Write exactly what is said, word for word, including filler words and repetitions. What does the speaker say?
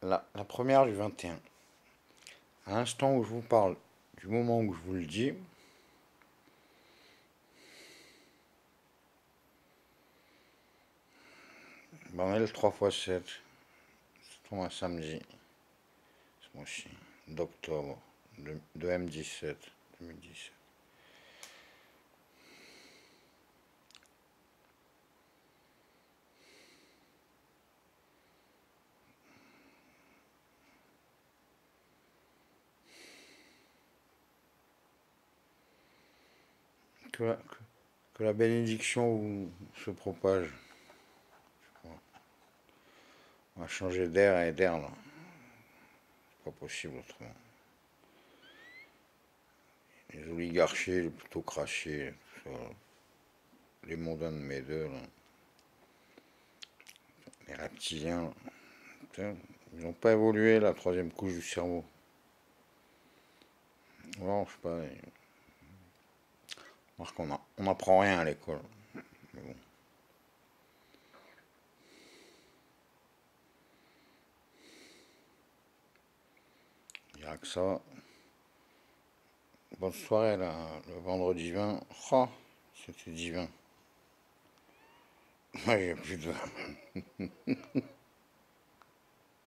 la, la première du vingt et un. À l'instant où je vous parle, du moment où je vous le dis, ben on est le trois fois sept. Ça tombe un samedi. Ce mois-ci, d'octobre, de, de M dix-sept, deux mille dix-sept. Que la, que, que la bénédiction vous se propage. On va changer d'air et d'air là. C'est pas possible autrement. Les oligarchies, les plutocraties, tout ça, les mondains de mes deux, là, les reptiliens, là, putain, ils n'ont pas évolué la troisième couche du cerveau. Non, je sais pas. Parce qu'on on n'apprend rien à l'école. Mais bon. Il n'y a que ça. Bonne soirée là, le vendredi vingt. Oh, c'était divin. Moi j'ai plus de